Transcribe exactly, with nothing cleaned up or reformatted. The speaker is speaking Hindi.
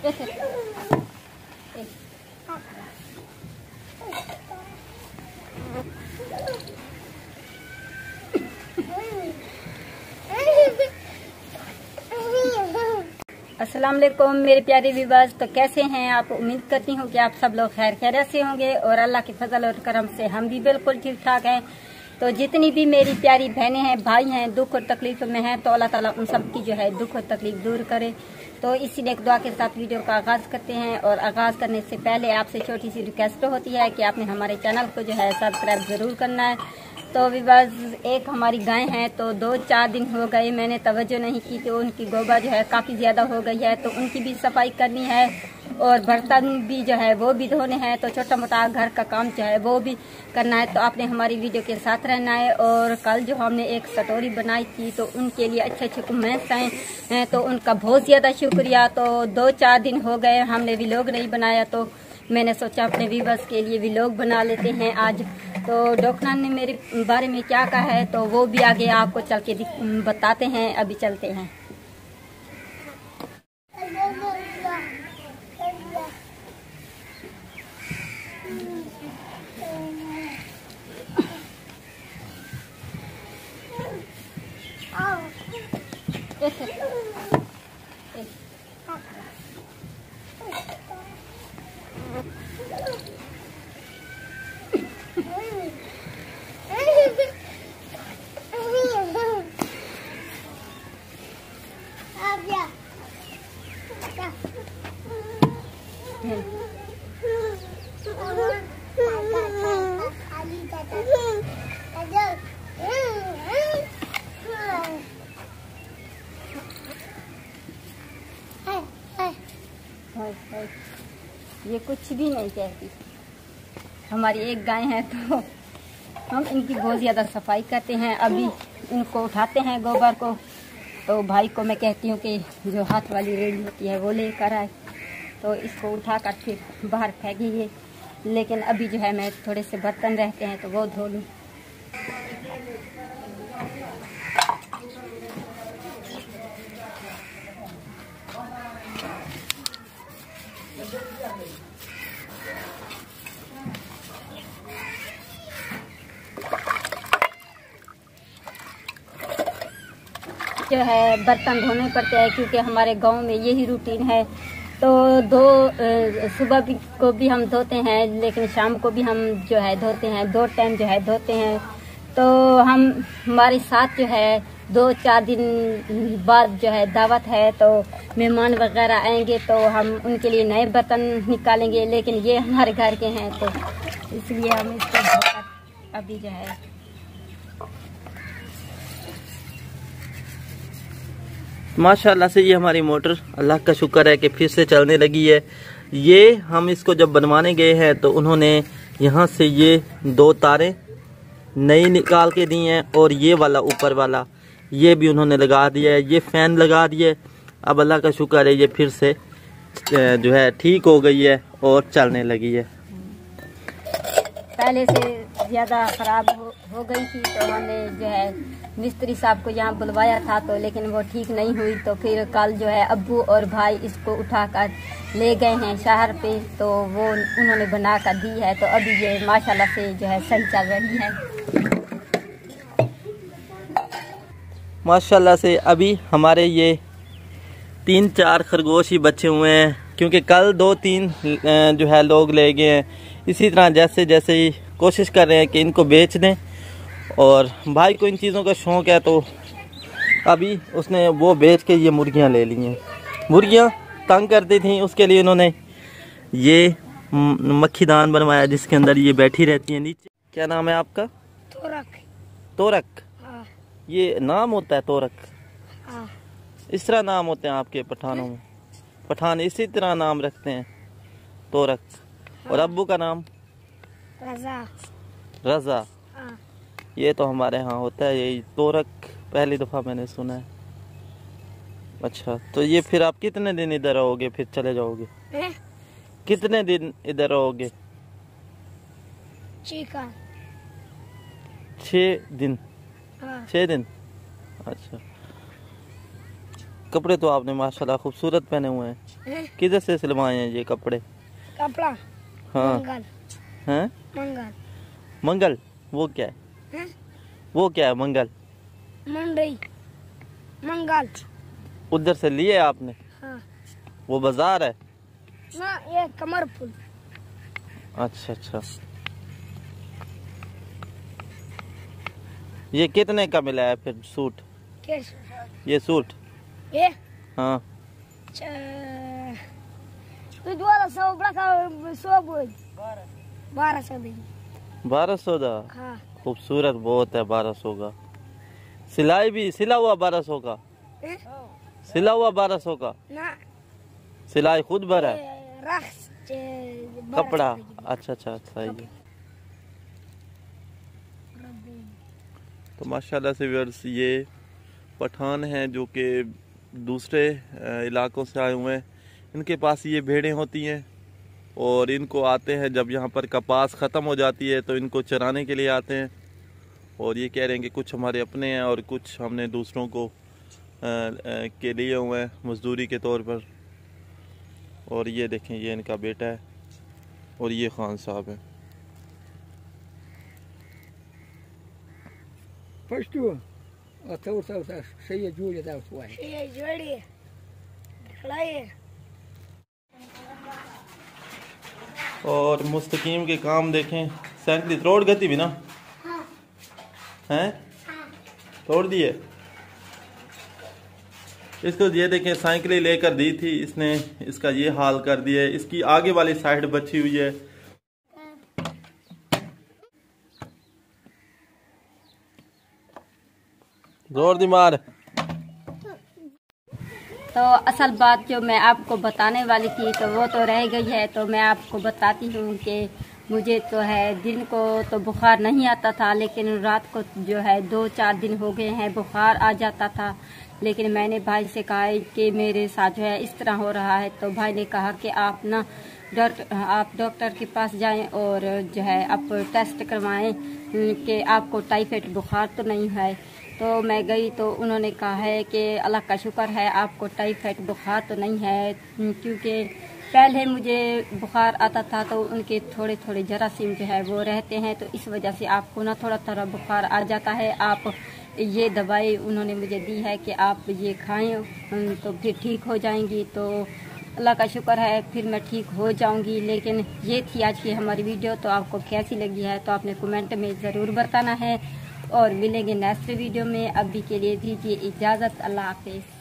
अस्सलाम वालेकुम मेरे प्यारे व्यूअर्स। तो कैसे हैं आप? उम्मीद करती हूँ कि आप सब लोग खैर खैरियत से होंगे और अल्लाह के फजल और करम से हम भी बिल्कुल ठीक ठाक हैं। तो जितनी भी मेरी प्यारी बहनें हैं, भाई हैं, दुख और तकलीफ में हैं, तो अल्लाह ताला उन सब की जो है दुख और तकलीफ दूर करे। तो इसी ने एक दुआ के साथ वीडियो का आगाज़ करते हैं। और आगाज़ करने से पहले आपसे छोटी सी रिक्वेस्ट होती है कि आपने हमारे चैनल को जो है सब्सक्राइब ज़रूर करना है। तो व्यूअर्स, एक हमारी गाय हैं, तो दो चार दिन हो गए मैंने तवज्जो नहीं की, तो उनकी गोबर जो है काफ़ी ज़्यादा हो गई है, तो उनकी भी सफाई करनी है और बर्तन भी जो है वो भी धोने हैं। तो छोटा मोटा घर का काम जो है वो भी करना है। तो आपने हमारी वीडियो के साथ रहना है। और कल जो हमने एक स्टोरी बनाई थी, तो उनके लिए अच्छे अच्छे कमेंट्स आए, तो उनका बहुत ज़्यादा शुक्रिया। तो दो चार दिन हो गए हमने व्लॉग नहीं बनाया, तो मैंने सोचा अपने व्यूअर्स के लिए व्लॉग बना लेते हैं आज। तो डॉक्टर ने मेरे बारे में क्या कहा है, तो वो भी आगे आपको चल के बताते हैं। अभी चलते हैं। ये कुछ भी नहीं कहती। हमारी एक गाय है, तो हम इनकी बहुत ज़्यादा सफाई करते हैं। अभी इनको उठाते हैं गोबर को, तो भाई को मैं कहती हूँ कि जो हाथ वाली रेडी होती है वो लेकर आए, तो इसको उठा कर फिर बाहर फेंकिए। लेकिन अभी जो है मैं थोड़े से बर्तन रहते हैं, तो वो धो लूँ। जो है बर्तन धोने पड़ते हैं, क्योंकि हमारे गांव में यही रूटीन है। तो दो सुबह भी को भी हम धोते हैं, लेकिन शाम को भी हम जो है धोते हैं, दो टाइम जो है धोते हैं। तो हम हमारे साथ जो है दो चार दिन बाद जो है दावत है, तो मेहमान वगैरह आएंगे, तो हम उनके लिए नए बर्तन निकालेंगे। लेकिन ये हमारे घर के हैं, तो इसलिए हम इसको धोकर अभी जो है माशाल्लाह से ये हमारी मोटर अल्लाह का शुक्र है कि फिर से चलने लगी है। ये हम इसको जब बनवाने गए हैं, तो उन्होंने यहाँ से ये दो तारें नई निकाल के दी हैं, और ये वाला ऊपर वाला ये भी उन्होंने लगा दिया है। ये फ़ैन लगा दिए। अब अल्लाह का शुक्र है ये फिर से जो है ठीक हो गई है और चलने लगी है। पहले से ज़्यादा ख़राब हो, हो गई थी, तो हमने जो है मिस्त्री साहब को यहाँ बुलवाया था, तो लेकिन वो ठीक नहीं हुई। तो फिर कल जो है अब्बू और भाई इसको उठाकर ले गए हैं शहर पे, तो वो उन्होंने बना कर दी है। तो अभी ये माशाल्लाह से जो है सही चल रही है। माशाल्लाह से अभी हमारे ये तीन चार खरगोश ही बचे हुए हैं, क्योंकि कल दो तीन जो है लोग ले गए हैं। इसी तरह जैसे जैसे ही कोशिश कर रहे हैं कि इनको बेच दें, और भाई को इन चीज़ों का शौक़ है, तो अभी उसने वो बेच के ये मुर्गियां ले ली हैं। मुर्गियां तंग करती थी, उसके लिए उन्होंने ये मक्खीदान बनवाया, जिसके अंदर ये बैठी रहती हैं नीचे। क्या नाम है आपका? तोरक। तोरक? हाँ। ये नाम होता है तोरक? हाँ। इस तरह नाम होते हैं आपके पठानों में? पठान इसी तरह नाम रखते हैं, तोरक। हाँ। और अब्बू का नाम? रजा। रजा? हाँ। ये तो हमारे यहाँ होता है यही तोरक, पहली दफ़ा मैंने सुना है। अच्छा, तो ये फिर आप कितने दिन इधर रहोगे, फिर चले जाओगे? है? कितने दिन इधर रहोगे? चिकन। छः दिन? हाँ। छः दिन? अच्छा। कपड़े तो आपने माशाल्लाह खूबसूरत पहने हुए हैं। किधर से सिलवाए हैं ये कपड़े? कपड़ा हाँ मंगल हैं? मंगल मंगल वो क्या है? हैं? वो क्या है मंगल? मंडई मंगल। उधर से लिए आपने? हाँ वो बाजार है ना, ये कमरपुर। अच्छा अच्छा। ये कितने का मिला है फिर सूट? किस ये सूट? ये हाँ च- तू द्वारा सौ बड़ा का सौ बोल बारह सौ दे। बारह सौ का? हाँ खूबसूरत बहुत है बारह सौ का। सिलाई भी सिला हुआ बारह सौ का? हैं? सिला हुआ बारह सौ का? ना सिलाई खुद भरा है? ये रख च- बारह कपड़ा? सौ दे। अच्छा अच्छा सही है। तो माशाल्लाह से व्यूअर्स ये पठान हैं जो कि दूसरे अ, इलाकों से आए हुए हैं। इनके पास ये भेड़ें होती हैं और इनको आते हैं जब यहाँ पर कपास ख़त्म हो जाती है तो इनको चराने के लिए आते हैं। और ये कह रहे हैं कि कुछ हमारे अपने हैं और कुछ हमने दूसरों को आ, आ, के लिए हुए हैं मजदूरी के तौर पर। और ये देखें ये इनका बेटा है और ये खान साहब है। First du, att ta åt sig säga Julia där på. ये जोड़ी खड़ाई और मुस्तकीम के काम देखें। सैंतीस रोड गति भी ना हैं? तोड़ दिए इसको। ये देखें साइकिलें लेकर दी थी इसने, इसका ये हाल कर दिया है। इसकी आगे वाली साइड बची हुई है। जोर दी मार। तो असल बात जो मैं आपको बताने वाली थी तो वो तो रह गई है। तो मैं आपको बताती हूँ कि मुझे तो है दिन को तो बुखार नहीं आता था, लेकिन रात को जो है दो चार दिन हो गए हैं बुखार आ जाता था। लेकिन मैंने भाई से कहा कि मेरे साथ जो है इस तरह हो रहा है। तो भाई ने कहा कि आप ना डॉक्टर आप डॉक्टर के पास जाएं और जो है आप टेस्ट करवाएं कि आपको टाइफाइड बुखार तो नहीं है। तो मैं गई तो उन्होंने कहा है कि अल्लाह का शुक्र है आपको टाइफाइड बुखार तो नहीं है, क्योंकि पहले मुझे बुखार आता था तो उनके थोड़े थोड़े जरासीम जो है वो रहते हैं, तो इस वजह से आपको ना थोड़ा थोड़ा बुखार आ जाता है। आप ये दवाई उन्होंने मुझे दी है कि आप ये खाएं तो फिर ठीक हो जाएंगी। तो अल्लाह का शुक्र है फिर मैं ठीक हो जाऊंगी। लेकिन ये थी आज की हमारी वीडियो, तो आपको कैसी लगी है तो आपने कमेंट में ज़रूर बताना है। और मिलेंगे नेक्स्ट वीडियो में। अभी के लिए दीजिए इजाज़त। अल्लाह हाफिज़।